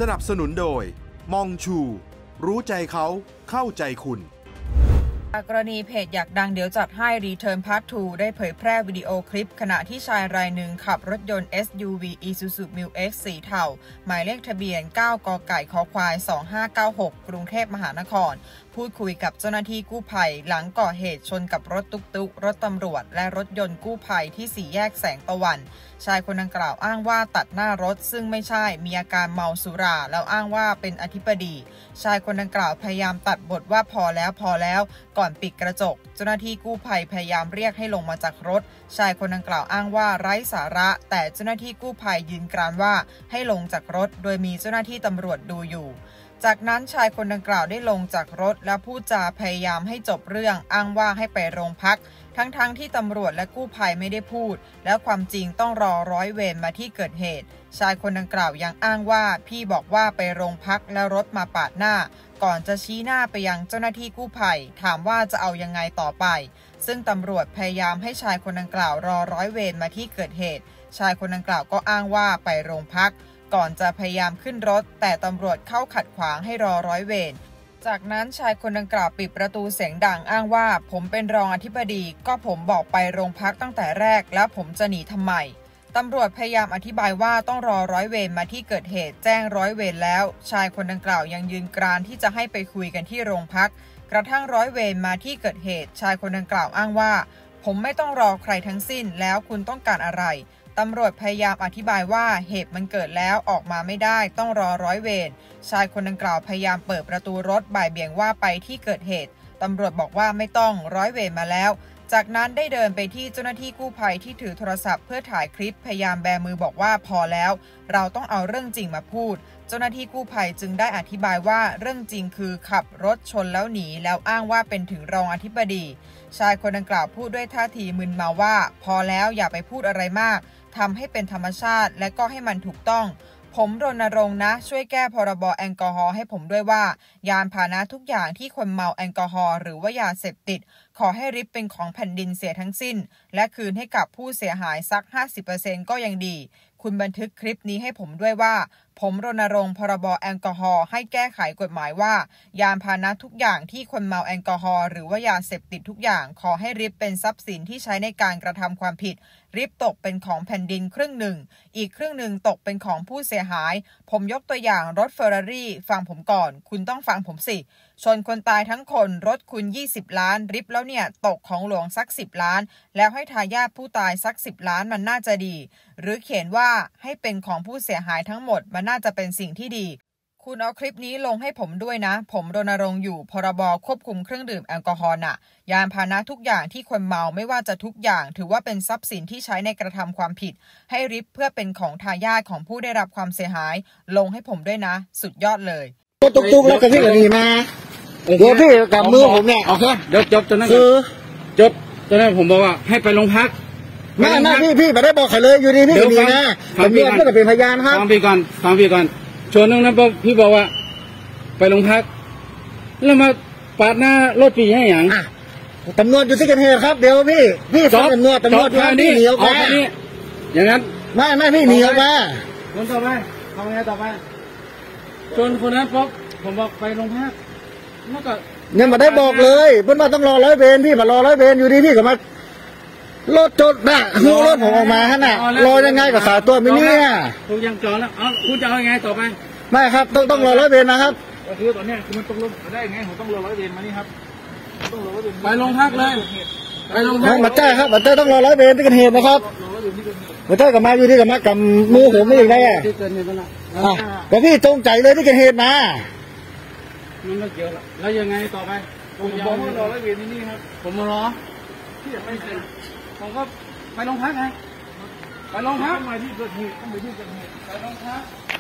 นับสนุนโดยมองชูรู้ใจเขาเข้าใจคุณกรณีเพจอยากดังเดี๋ยวจัดให้ Return Part 2 ได้เผยแพร่วิดีโอคลิปขณะที่ชายรายหนึ่งขับรถยนต์ SUV Isuzu Mu-X สีเทาหมายเลขทะเบียน 9 กไก่คควาย 2596 กรุงเทพมหานครพูดคุยกับเจ้าหน้าที่กู้ภัยหลังก่อเหตุชนกับรถตุ๊กๆรถตำรวจและรถยนต์กู้ภัยที่สี่แยกแสงตะวันชายคนดังกล่าวอ้างว่าตัดหน้ารถซึ่งไม่ใช่มีอาการเมาสุราแล้วอ้างว่าเป็นอธิบดีชายคนดังกล่าวพยายามตัดบทว่าพอแล้วก่อนปิดกระจกเจ้าหน้าที่กู้ภัยพยายามเรียกให้ลงมาจากรถชายคนดังกล่าวอ้างว่าไร้สาระแต่เจ้าหน้าที่กู้ภัยยืนกรานว่าให้ลงจากรถโดยมีเจ้าหน้าที่ตำรวจดูอยู่จากนั้นชายคนดังกล่าวได้ลงจากรถและพูดจาพยายามให้จบเรื่องอ้างว่าให้ไปโรงพักทั้งที่ตำรวจและกู้ภัยไม่ได้พูดและความจริงต้องรอร้อยเวรมาที่เกิดเหตุชายคนดังกล่าวยังอ้างว่าพี่บอกว่าไปโรงพักแล้วรถมาปาดหน้าก่อนจะชี้หน้าไปยังเจ้าหน้าที่กู้ภัยถามว่าจะเอายังไงต่อไปซึ่งตำรวจพยายามให้ชายคนดังกล่าวรอร้อยเวรมาที่เกิดเหตุชายคนดังกล่าวก็อ้างว่าไปโรงพักก่อนจะพยายามขึ้นรถแต่ตำรวจเข้าขัดขวางให้รอร้อยเวรจากนั้นชายคนดังกล่าวปิดประตูเสียงดังอ้างว่าผมเป็นรองอธิบดีก็ผมบอกไปโรงพักตั้งแต่แรกแล้วผมจะหนีทำไมตำรวจพยายามอธิบายว่าต้องรอร้อยเวรมาที่เกิดเหตุแจ้งร้อยเวรแล้วชายคนดังกล่าวยังยืนกรานที่จะให้ไปคุยกันที่โรงพักกระทั่งร้อยเวรมาที่เกิดเหตุชายคนดังกล่าวอ้างว่าผมไม่ต้องรอใครทั้งสิ้นแล้วคุณต้องการอะไรตำรวจพยายามอธิบายว่าเหตุมันเกิดแล้วออกมาไม่ได้ต้องรอร้อยเวรชายคนดังกล่าวพยายามเปิดประตูรถบ่ายเบี่ยงว่าไปที่เกิดเหตุตำรวจบอกว่าไม่ต้องร้อยเวรมาแล้วจากนั้นได้เดินไปที่เจ้าหน้าที่กู้ภัยที่ถือโทรศัพท์เพื่อถ่ายคลิปพยายามแบมือบอกว่าพอแล้วเราต้องเอาเรื่องจริงมาพูดเจ้าหน้าที่กู้ภัยจึงได้อธิบายว่าเรื่องจริงคือขับรถชนแล้วหนีแล้วอ้างว่าเป็นถึงรองอธิบดีชายคนดังกล่าวพูดด้วยท่าทีมึนเมาว่าพอแล้วอย่าไปพูดอะไรมากทำให้เป็นธรรมชาติและก็ให้มันถูกต้องผมรณรงค์นะช่วยแก้พรบแอลกอฮอล์ให้ผมด้วยว่ายานพาหนะทุกอย่างที่คนเมาแอลกอฮอล์หรือว่ายาเสพติดขอให้ริบเป็นของแผ่นดินเสียทั้งสิ้นและคืนให้กับผู้เสียหายสัก 50% ก็ยังดีคุณบันทึกคลิปนี้ให้ผมด้วยว่าผมรณรงค์พรบแอลกอฮอล์ให้แก้ไขกฎหมายว่ายานพาหนะทุกอย่างที่คนเมาแอลกอฮอล์หรือว่ายาเสพติดทุกอย่างขอให้ริบเป็นทรัพย์สินที่ใช้ในการกระทำความผิดริบตกเป็นของแผ่นดินครึ่งหนึ่งอีกครึ่งหนึ่งตกเป็นของผู้เสียหายผมยกตัวอย่างรถเฟอร์รารี่ฟังผมก่อนคุณต้องฟังผมสิชนคนตายทั้งคนรถคุณ20 ล้านริบแล้วเนี่ยตกของหลวงสัก10 ล้านแล้วให้ทายาทผู้ตายสัก10 ล้านมันน่าจะดีหรือเขียนว่าให้เป็นของผู้เสียหายทั้งหมดมันน่าจะเป็นสิ่งที่ดีคุณเอาคลิปนี้ลงให้ผมด้วยนะผมรณรงค์อยู่พรบควบคุมเครื่องดื่มแอลกอฮอล์น่ะยานพาหนะทุกอย่างที่คนเมาไม่ว่าจะทุกอย่างถือว่าเป็นทรัพย์สินที่ใช้ในกระทำความผิดให้ริบเพื่อเป็นของทายาทของผู้ได้รับความเสียหายลงให้ผมด้วยนะสุดยอดเลยตุ๊กแล้วก็พี่ก็ดีมาเดี๋ยวพี่กับมือผมเนี่ยโอเคเดี๋ยวจบตอนนั้นคือจบตอนนั้นผมบอกว่าให้ไปโรงพักไม่พี่ไม่ได้บอกใครเลยอยู่ดีพี่ก็ดีนะผมเรียกเพื่อเป็นพยานครับฟังพี่ก่อนชวนนึงนะพี่บอกว่าไปโรงพักแล้วมาปาดหน้ารถปีให้อย่างตำรวจอยู่ที่เกิดเหตุครับเดี๋ยวพี่ฟังตำรวจพี่หนีออกมาอย่างนั้นไม่พี่หนีออกมาคนต่อไปทำไงต่อไปชนคนนั้นปุ๊บผมบอกไปโรงพักแล้วก็เนี่ยมาได้บอกเลยเพื่อนมาต้องรอร้อยเวรพี่มารอร้อยเวรอยู่ดีพี่ก็มารถจดน่ะหูรถผมออกมาฮะน่ะรอยังไงกับสาตัวมินี่คุณยังจอดแล้วคุณจะเอายังไงต่อไปไม่ครับต้องรอร้อยเวรนะครับคือตอนนี้คือมันต้องลงได้ไงผมต้องรอร้อยเวรมานี่ครับต้องรอร้อยเวรไปโรงพักเลยไปโรงพักมาแจ้ครับมาแจ้ต้องรอร้อยเวรที่เกิดเหตุนะครับมาแจ้กับมาอยู่ที่กับมากับมือผมไม่ยังไงที่เกิดเหตุนั่นแหละแต่พี่จงใจเลยที่เกิดเหตุมามันไม่เกี่ยวแล้วยังไงต่อไปผมบอกว่ารอร้อยเวรนี่ครับผมมารอที่ยังไม่เสร็จผมก็ไปโรงพักไงไปโรงพักมาที่เกิดเหตุต้องไปที่เกิดเหตุไปโรงพัก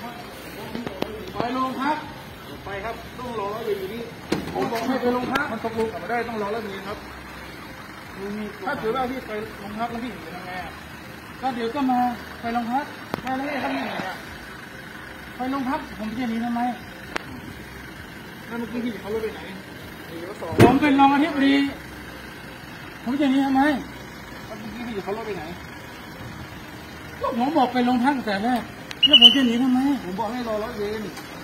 ไปครับต้องรอร้อยเวรอยู่นี่ผมบอกให้ไปโรงพักมันตกลงกันไม่ได้ต้องรอร้อยเวรครับถ้าเกิดว่าพี่ไปโรงพักแล้วพี่อยู่ยังไงก็เดี๋ยวก็มาไปโรงพักมาแล้วทำยังไงไปโรงพักผมจะหนีทำไมแล้วเมื่อกี้พี่เขาลงไปไหนผมเป็นรองอธิบดีผมจะหนีทำไมแล้วเมื่อกี้พี่เขาลงไปไหนก็ผมบอกไปโรงพักแต่แรกแล้วผมจะหนีทำไมผมบอกให้รอร้อยเวร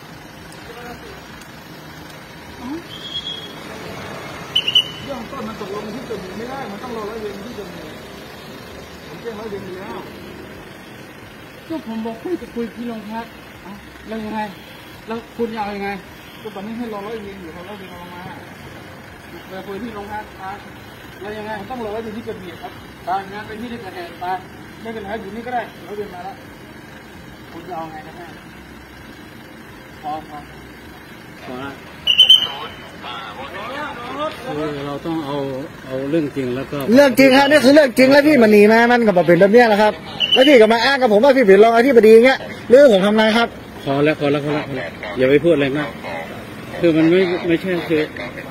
เรื่องต้นมันตกลงที่เกิดเหตุไม่ได้มันต้องรอร้อยเวรที่เกิดเหตุผมแจ้งร้อยเวรไปแล้วก็ผมบอกให้จะคุยที่โรงพักแล้วยังไงแล้วคุณจะเอายังไงก็ตอนนี้ให้รอร้อยเวรอยู่เขาร้อยเวรลงมาไปคุยที่โรงพักแล้วยังไงต้องรอร้อยเวรที่เกิดเหตุครับงานไปที่เกิดเหตุไม่เป็นไรอยู่นี่ก็ได้ร้อยเวรมาแล้วคุณจะเอาไงกันแน่พอละเราต้องเอาเรื่องจริงแล้วก็เรื่องจริงฮะนี่คือเรื่องจริงแล้วพี่มันหนีมามันก็มาเป็นแบบนี้แหละครับแล้วพี่ก็มาอ้างกับผมว่าพี่เป็นรองอธิบดีเงี้ยเรื่องผมทำไงครับพอแล้วอย่าไปพูดอะไรมากคือมันไม่ใช่คือ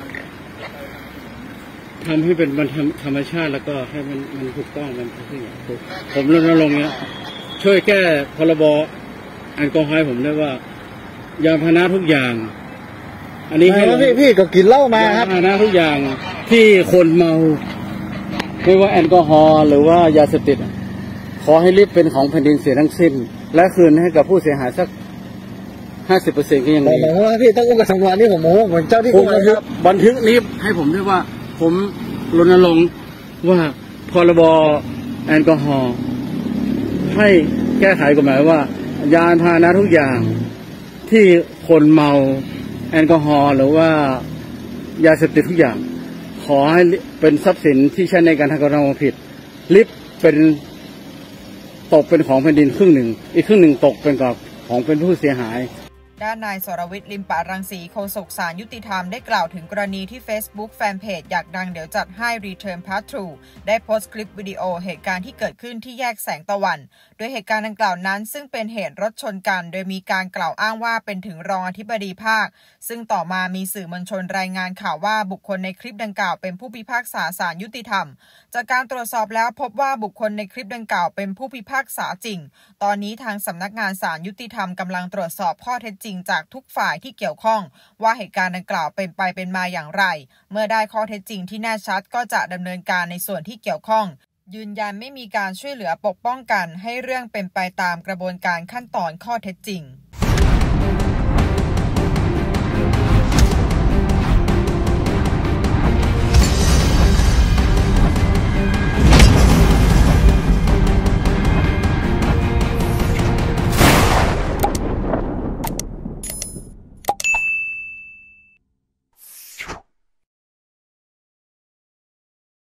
ทำให้เป็นธรรมชาติแล้วก็ให้มันถูกต้องมันผมรณรงค์เนี้ยช่วยแก้พรบแอลกอฮอล์ผมได้ว่ายานพาหนะทุกอย่างอันนี้พี่ก็กินเหล้ามาครับยานพาหนะทุกอย่างที่คนเมาไม่ว่าแอลกอฮอล์หรือว่ายาเสพติดขอให้รีบเป็นของแผ่นดินเสียทั้งสิ้นและคืนให้กับผู้เสียหายสัก 50% ก็ยังดีผมว่าพี่ต้องอุ้มกับสำนวนนี่ผมโม้เหมือนเจ้าที่บันทึกนี้ให้ผมด้วยว่าผมรณรงค์ว่าพรบแอลกอฮอล์ให้แก้ไขกฎหมายว่ายานพาหนะทุกอย่างที่คนเมาแอลกอฮอล์หรือว่ายาเสพติดทุกอย่างขอให้เป็นทรัพย์สินที่ใช้ในการทำการความผิดลิบเป็นตกเป็นของแผ่นดินครึ่งหนึ่งอีกครึ่งหนึ่งตกเป็นของเป็นผู้เสียหายด้านนายสรวิทย์ ลิมปะรังสีโฆษกศาลยุติธรรมได้กล่าวถึงกรณีที่ Facebook แฟนเพจอยากดังเดี๋ยวจัดให้ Return Part 2 ได้โพสต์คลิปวิดีโอเหตุการณ์ที่เกิดขึ้นที่แยกแสงตะวันโดยเหตุการณ์ดังกล่าวนั้นซึ่งเป็นเหตุรถชนกันโดยมีการกล่าวอ้างว่าเป็นถึงรองอธิบดีภาคซึ่งต่อมามีสื่อมวลชนรายงานข่าวว่าบุคคลในคลิปดังกล่าวเป็นผู้พิพากษาศาลยุติธรรมจากการตรวจสอบแล้วพบว่าบุคคลในคลิปดังกล่าวเป็นผู้พิพากษาจริงตอนนี้ทางสำนักงานศาลยุติธรรมกำลังตรวจสอบข้อเท็จจริงจากทุกฝ่ายที่เกี่ยวข้องว่าเหตุการณ์ดังกล่าวเป็นไปเป็นมาอย่างไรเมื่อได้ข้อเท็จจริงที่แน่ชัดก็จะดำเนินการในส่วนที่เกี่ยวข้องยืนยันไม่มีการช่วยเหลือปกป้องกันให้เรื่องเป็นไปตามกระบวนการขั้นตอนข้อเท็จจริง